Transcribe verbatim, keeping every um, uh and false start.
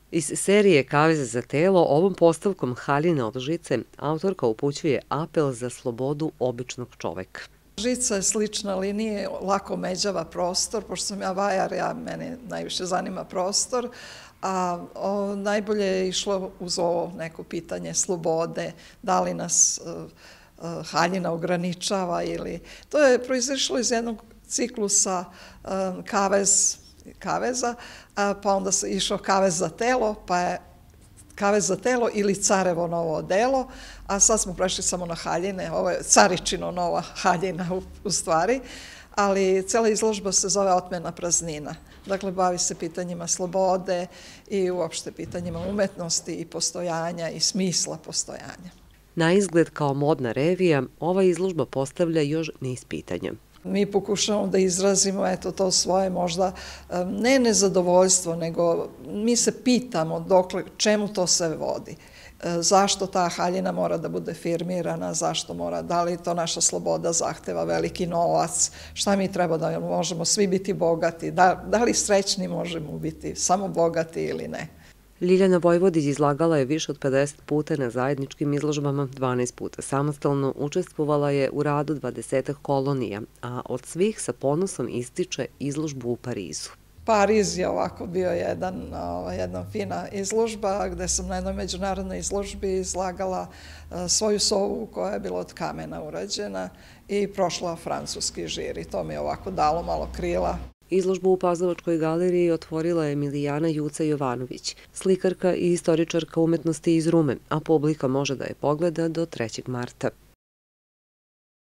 Iz serije Kavez za telo ovom postavkom Haljine od žice autorka upućuje apel za slobodu običnog čoveka. Žica je slična linije, lako međava prostor, pošto sam ja vajar, ja, mene najviše zanima prostor, a o, najbolje je išlo uz ovo neko pitanje slobode, da li nas uh, uh, haljina ograničava ili... To je proizišlo iz jednog ciklusa uh, kavez, kaveza, a, pa onda se išao kavez za telo, pa je Kavez za telo ili carevo novo odelo, a sad smo prešli samo na haljine, ovo je caričino nova haljina u, u stvari, ali cela izložba se zove Otmena praznina. Dakle, bavi se pitanjima slobode i uopšte pitanjima umetnosti i postojanja i smisla postojanja. Na izgled kao modna revija, ova izložba postavlja još niz pitanja. Mi pokušamo da izrazimo eto to svoje možda ne nezadovoljstvo, nego mi se pitamo dokle, čemu to sve vodi. Zašto ta haljina mora da bude firmirana, zašto mora, da li to naša sloboda zahteva veliki novac, šta mi treba da možemo svi biti bogati, da, da li srećni možemo biti samo bogati ili ne. Ljiljana Vojvodić izlagala je više od pedeset puta na zajedničkim izložbama, dvanaest puta samostalno, učestvovala je u radu dvadesetak kolonija, a od svih sa ponosom ističe izložbu u Parizu. Pariz je ovako bio jedan, jedna fina izložba gde sam na jednoj međunarodnoj izložbi izlagala svoju sovu koja je bila od kamena urađena i prošla francuski žiri. To mi je ovako dalo malo krila. Izložbu u Pazovačkoj galeriji otvorila je Milijana Juca Jovanović, slikarka i istoričarka umetnosti iz Rume, a publika može da je pogleda do trećeg marta.